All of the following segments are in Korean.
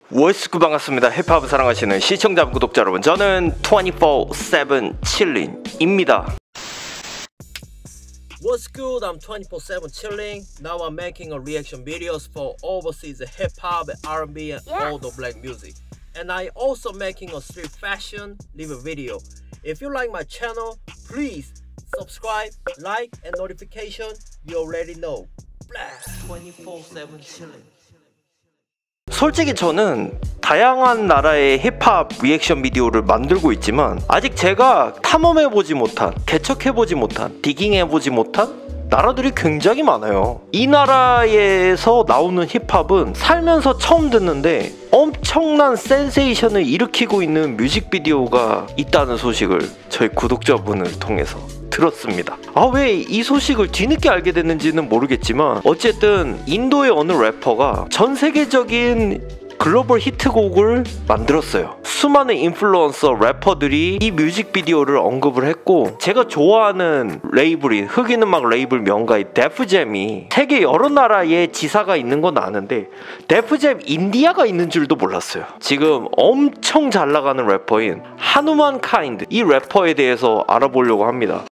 월스쿠 반갑습니다. 힙합을 사랑하시는 시청자 구독자 여러분, 저는 24/7 칠린입니다. What's good? I'm 24/7 chilling. Now I'm making a reaction videos for overseas hip hop, R&B, and all the black music. And I also making a street fashion review video. If you like my channel, please subscribe, like, and notification. You already know. Blast 24/7 chilling. 솔직히 저는 다양한 나라의 힙합 리액션 비디오를 만들고 있지만 아직 제가 탐험해보지 못한, 개척해보지 못한, 디깅해보지 못한 나라들이 굉장히 많아요. 이 나라에서 나오는 힙합은 살면서 처음 듣는데 엄청난 센세이션을 일으키고 있는 뮤직비디오가 있다는 소식을 저희 구독자분을 통해서 들었습니다. 왜 이 소식을 뒤늦게 알게 됐는지는 모르겠지만 어쨌든 인도의 어느 래퍼가 전 세계적인 글로벌 히트곡을 만들었어요. 수많은 인플루언서 래퍼들이 이 뮤직비디오를 언급을 했고, 제가 좋아하는 레이블인 흑인음악 레이블 명가인 데프잼이 세계 여러 나라에 지사가 있는 건 아는데 데프잼 인디아가 있는 줄도 몰랐어요. 지금 엄청 잘 나가는 래퍼인 하누만 카인드, 이 래퍼에 대해서 알아보려고 합니다.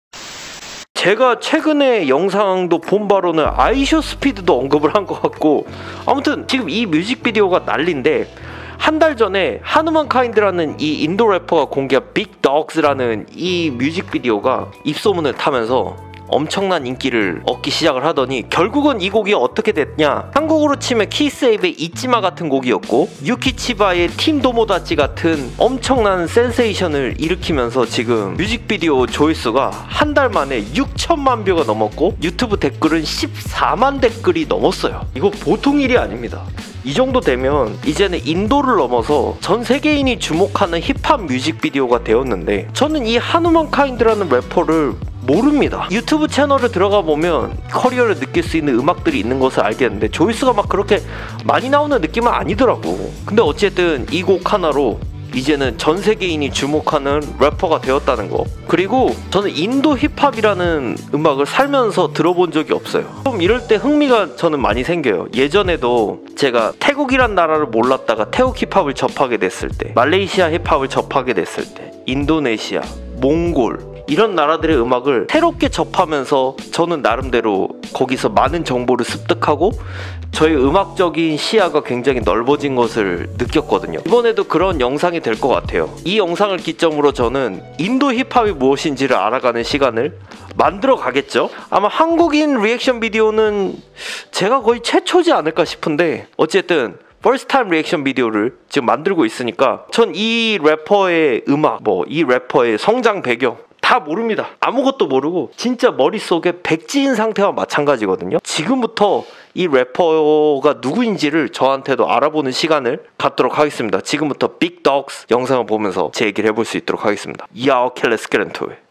제가 최근에 영상도 본 바로는 아이쇼 스피드도 언급을 한 것 같고, 아무튼 지금 이 뮤직비디오가 난리인데, 한 달 전에 하누만 카인드라는 이 인도 래퍼가 공개한 빅 덕스라는 이 뮤직비디오가 입소문을 타면서 엄청난 인기를 얻기 시작을 하더니 결국은 이 곡이 어떻게 됐냐, 한국으로 치면 키스에이브의 잊지마 같은 곡이었고 유키치바의 팀 도모다치 같은 엄청난 센세이션을 일으키면서 지금 뮤직비디오 조회수가 한 달 만에 6천만 뷰가 넘었고 유튜브 댓글은 14만 댓글이 넘었어요. 이거 보통 일이 아닙니다. 이 정도 되면 이제는 인도를 넘어서 전 세계인이 주목하는 힙합 뮤직비디오가 되었는데, 저는 이 하누만 카인드라는 래퍼를 모릅니다. 유튜브 채널을 들어가 보면 커리어를 느낄 수 있는 음악들이 있는 것을 알겠는데 조회수가 막 그렇게 많이 나오는 느낌은 아니더라고. 근데 어쨌든 이 곡 하나로 이제는 전 세계인이 주목하는 래퍼가 되었다는 거. 그리고 저는 인도 힙합이라는 음악을 살면서 들어본 적이 없어요. 좀 이럴 때 흥미가 저는 많이 생겨요. 예전에도 제가 태국이란 나라를 몰랐다가 태국 힙합을 접하게 됐을 때, 말레이시아 힙합을 접하게 됐을 때, 인도네시아, 몽골, 이런 나라들의 음악을 새롭게 접하면서 저는 나름대로 거기서 많은 정보를 습득하고 저의 음악적인 시야가 굉장히 넓어진 것을 느꼈거든요. 이번에도 그런 영상이 될 것 같아요. 이 영상을 기점으로 저는 인도 힙합이 무엇인지를 알아가는 시간을 만들어 가겠죠. 아마 한국인 리액션 비디오는 제가 거의 최초지 않을까 싶은데, 어쨌든 퍼스트 타임 리액션 비디오를 지금 만들고 있으니까 전 이 래퍼의 음악, 이 래퍼의 성장 배경 다 모릅니다. 아무것도 모르고 진짜 머릿속에 백지인 상태와 마찬가지거든요. 지금부터 이 래퍼가 누구인지를 저한테도 알아보는 시간을 갖도록 하겠습니다. 지금부터 빅 덕스 영상을 보면서 제 얘기를 해볼 수 있도록 하겠습니다. 야, 오케이, 렛츠 겟 인투 잇.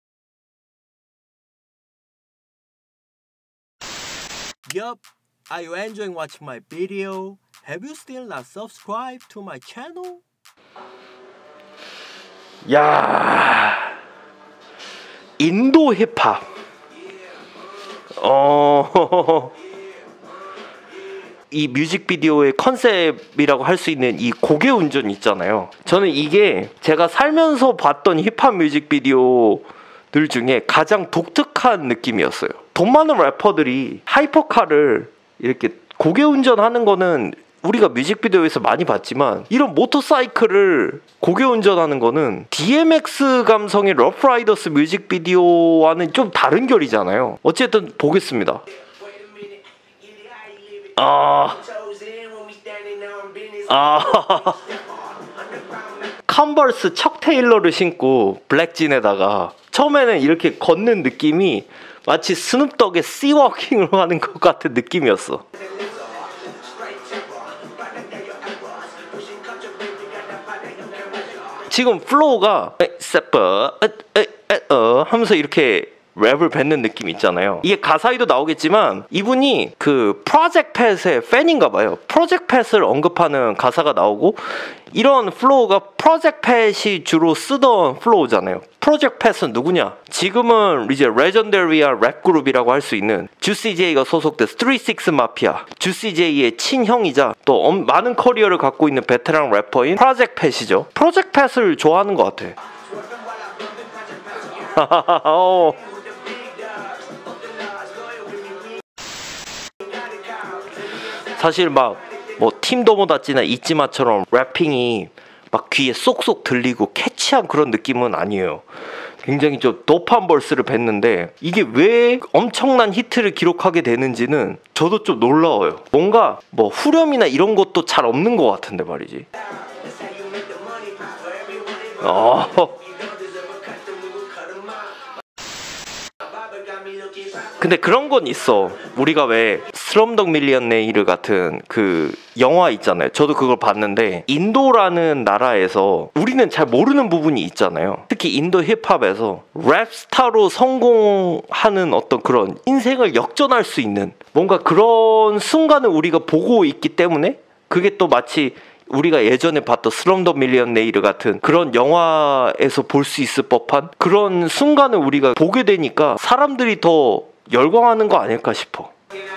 Yup, are you enjoying watching my video? Have you still not subscribed to my channel? 야, 인도 힙합. 이 뮤직비디오의 컨셉이라고 할 수 있는 이 고개 운전 있잖아요. 저는 이게 제가 살면서 봤던 힙합 뮤직비디오들 중에 가장 독특한 느낌이었어요. 돈 많은 래퍼들이 하이퍼카를 이렇게 고개 운전하는 거는 우리가 뮤직비디오에서 많이 봤지만, 이런 모터사이클을 고개 운전하는 거는 DMX 감성의 러프라이더스 뮤직비디오와는 좀 다른 결이잖아요. 어쨌든 보겠습니다. 컨버스 척 테일러를 신고 블랙진에다가 처음에는 이렇게 걷는 느낌이 마치 스눕덕의 씨워킹을 하는 것 같은 느낌이었어. 지금 플로우가 하면서 이렇게 랩을 뱉는 느낌 있잖아요. 이게 가사에도 나오겠지만 이분이 그 프로젝트 팻의 팬인가 봐요. 프로젝트 팻을 언급하는 가사가 나오고 이런 플로우가 프로젝트 팻이 주로 쓰던 플로우잖아요. 프로젝트 팻은 누구냐? 지금은 이제 레전더리한 랩 그룹이라고 할 수 있는 주시 제이가 소속된 3-6 마피아, 주시 제이의 친형이자 또 많은 커리어를 갖고 있는 베테랑 래퍼인 프로젝트 팻이죠. 프로젝트 팻을 좋아하는 것 같아. 사실 막 뭐 팀도 못 왔지나 잊지마처럼 래핑이 막 귀에 쏙쏙 들리고 캐치한 그런 느낌은 아니에요. 굉장히 좀 도프한 벌스를 뱉는데 이게 왜 엄청난 히트를 기록하게 되는지는 저도 좀 놀라워요. 뭔가 뭐 후렴이나 이런 것도 잘 없는 것 같은데 말이지. 근데 그런 건 있어. 우리가 왜 슬럼독 밀리언네이르 같은 그 영화 있잖아요. 저도 그걸 봤는데 인도라는 나라에서 우리는 잘 모르는 부분이 있잖아요. 특히 인도 힙합에서 랩스타로 성공하는 어떤 그런 인생을 역전할 수 있는 뭔가 그런 순간을 우리가 보고 있기 때문에 그게 또 마치 우리가 예전에 봤던 슬럼독 밀리언네이르 같은 그런 영화에서 볼 수 있을 법한 그런 순간을 우리가 보게 되니까 사람들이 더 열광하는 거 아닐까 싶어.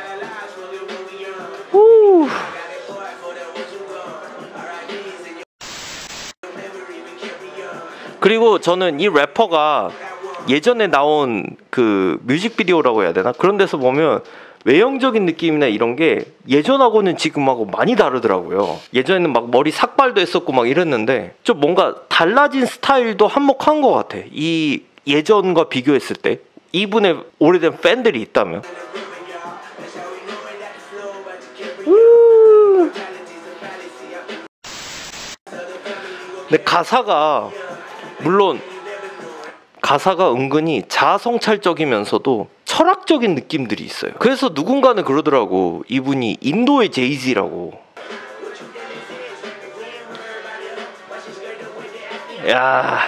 그리고 저는 이 래퍼가 예전에 나온 그 뮤직비디오라고 해야 되나? 그런 데서 보면 외형적인 느낌이나 이런 게 예전하고는 지금하고 많이 다르더라고요. 예전에는 막 머리 삭발도 했었고 막 이랬는데 좀 뭔가 달라진 스타일도 한몫한 것 같아. 이 예전과 비교했을 때 이분의 오래된 팬들이 있다면. 근데 가사가 물론 가사가 은근히 자아성찰적이면서도 철학적인 느낌들이 있어요. 그래서 누군가는 그러더라고. 이분이 인도의 제이지라고. 야.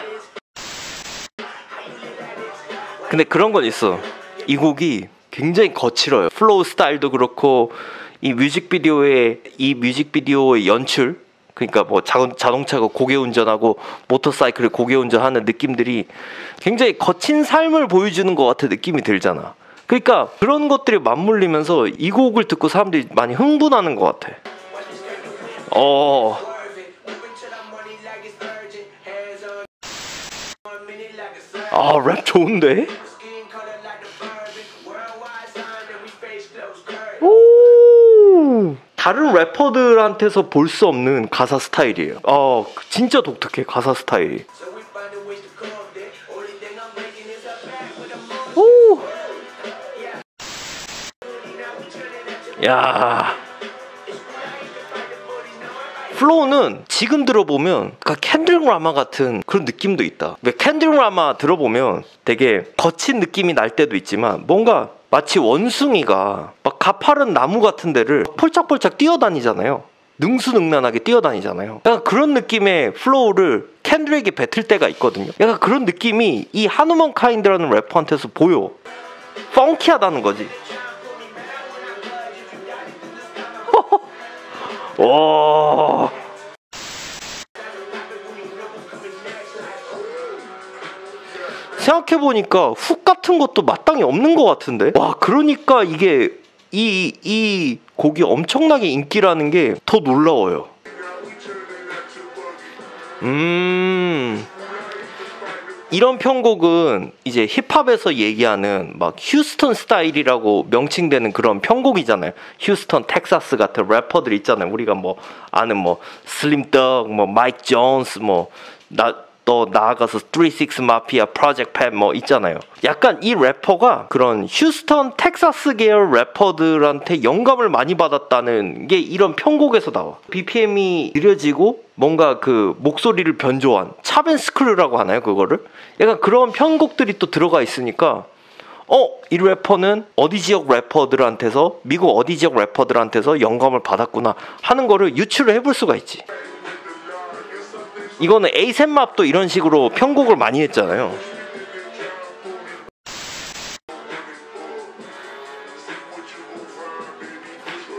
근데 그런 건 있어. 이 곡이 굉장히 거칠어요. 플로우 스타일도 그렇고 이 뮤직비디오의 연출, 그러니까 뭐 자동차가 고개 운전하고 모터사이클을 고개 운전하는 느낌들이 굉장히 거친 삶을 보여주는 것 같은 느낌이 들잖아. 그러니까 그런 것들이 맞물리면서 이 곡을 듣고 사람들이 많이 흥분하는 것 같아. 랩 좋은데? 다른 래퍼들한테서 볼 수 없는 가사 스타일이에요. 진짜 독특해, 가사 스타일이. 야, 플로우는 지금 들어보면 캔드릭 라마 같은 그런 느낌도 있다. 왜 캔드릭 라마 들어보면 되게 거친 느낌이 날 때도 있지만 뭔가 마치 원숭이가 막 가파른 나무 같은 데를 폴짝폴짝 뛰어다니잖아요. 능수능란하게 뛰어다니잖아요. 약간 그런 느낌의 플로우를 캔드릭이 뱉을 때가 있거든요. 약간 그런 느낌이 이 한우먼 카인드라는 래퍼한테서 보여. 펑키하다는 거지. 와. 생각해보니까 훅 같은 것도 마땅히 없는 것 같은데. 와, 그러니까 이게 이 곡이 엄청나게 인기라는 게 더 놀라워요. 이런 편곡은 이제 힙합에서 얘기하는 막 휴스턴 스타일이라고 명칭되는 그런 편곡이잖아요. 휴스턴, 텍사스 같은 래퍼들 있잖아요. 우리가 뭐 아는 뭐 슬림덕, 뭐 마이크 존스, 또 나아가서 3-6 마피아, 프로젝트 팻 뭐 있잖아요. 약간 이 래퍼가 그런 휴스턴, 텍사스 계열 래퍼들한테 영감을 많이 받았다는 게 이런 편곡에서 나와. BPM이 느려지고 뭔가 그 목소리를 변조한 차벤스크류라고 하나요, 그거를? 약간 그런 편곡들이 또 들어가 있으니까 이 래퍼는 어디 지역 래퍼들한테서, 미국 어디 지역 래퍼들한테서 영감을 받았구나 하는 거를 유추를 해볼 수가 있지. 이거는 에이셉 맙도 이런 식으로 편곡을 많이 했잖아요.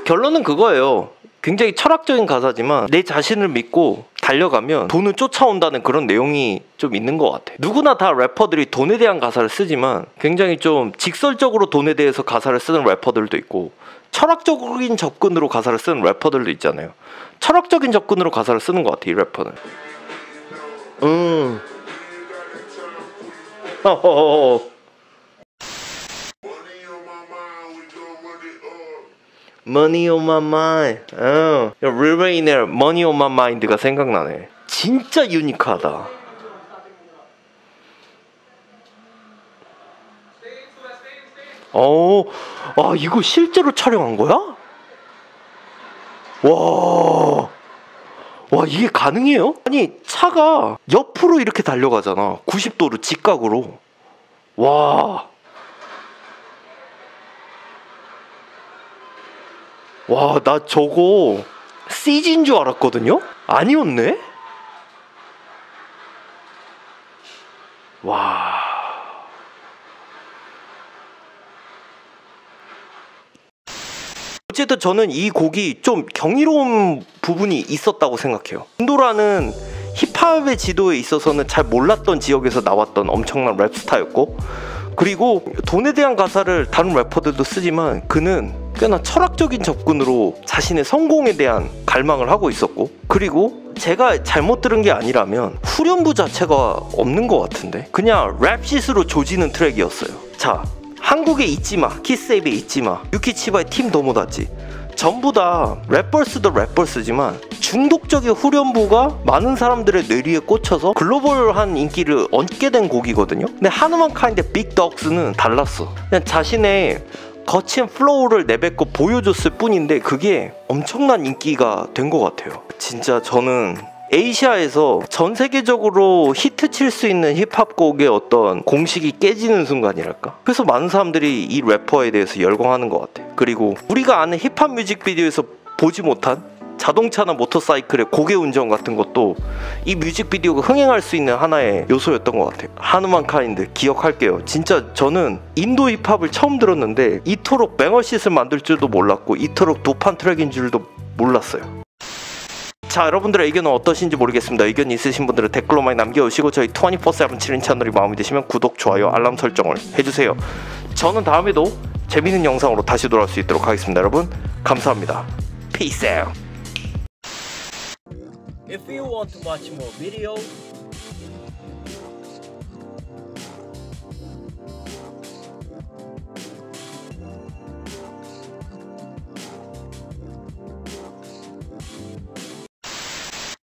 결론은 그거예요. 굉장히 철학적인 가사지만 내 자신을 믿고 달려가면 돈은 쫓아온다는 그런 내용이 좀 있는 것 같아. 누구나 다 래퍼들이 돈에 대한 가사를 쓰지만 굉장히 좀 직설적으로 돈에 대해서 가사를 쓰는 래퍼들도 있고 철학적인 접근으로 가사를 쓰는 래퍼들도 있잖아요. 철학적인 접근으로 가사를 쓰는 것 같아, 이 래퍼는. Money on my mind. 릴웨인의 Money on my mind가 생각나네. 진짜 유니크하다. 이거 실제로 촬영한 거야? 와, 이게 가능해요? 아니, 차가 옆으로 이렇게 달려가잖아. 90도로 직각으로. 와, 나 저거 CG인 줄 알았거든요? 아니었네? 와. 어쨌든 저는 이 곡이 좀 경이로운 부분이 있었다고 생각해요. 인도라는 힙합의 지도에 있어서는 잘 몰랐던 지역에서 나왔던 엄청난 랩스타였고, 그리고 돈에 대한 가사를 다른 래퍼들도 쓰지만 그는 꽤나 철학적인 접근으로 자신의 성공에 대한 갈망을 하고 있었고, 그리고 제가 잘못 들은 게 아니라면 후렴부 자체가 없는 것 같은데 그냥 랩시스로 조지는 트랙이었어요. 자, 한국에 있지마, 키스에이비에 있지마, 유키치바의 팀 도모다치, 전부 다 랩버스도 랩버스지만 중독적인 후렴부가 많은 사람들의 뇌리에 꽂혀서 글로벌한 인기를 얻게 된 곡이거든요. 근데 하누만 카인드의 빅덕스는 달랐어. 그냥 자신의 거친 플로우를 내뱉고 보여줬을 뿐인데 그게 엄청난 인기가 된 것 같아요. 진짜 저는 아시아에서 전 세계적으로 히트 칠 수 있는 힙합곡의 어떤 공식이 깨지는 순간이랄까? 그래서 많은 사람들이 이 래퍼에 대해서 열광하는 것 같아. 그리고 우리가 아는 힙합 뮤직비디오에서 보지 못한 자동차나 모터사이클의 고개 운전 같은 것도 이 뮤직비디오가 흥행할 수 있는 하나의 요소였던 것 같아요. 하누만 카인드 기억할게요. 진짜 저는 인도 힙합을 처음 들었는데 이토록 뱅어싯을 만들 줄도 몰랐고 이토록 도판 트랙인 줄도 몰랐어요. 자, 여러분들의 의견은 어떠신지 모르겠습니다. 의견 있으신 분들은 댓글로 많이 남겨주시고 저희 24/7 7인 채널이 마음에 드시면 구독, 좋아요, 알람 설정을 해주세요. 저는 다음에도 재밌는 영상으로 다시 돌아올 수 있도록 하겠습니다. 여러분 감사합니다. Peace out. If you want to watch more videos,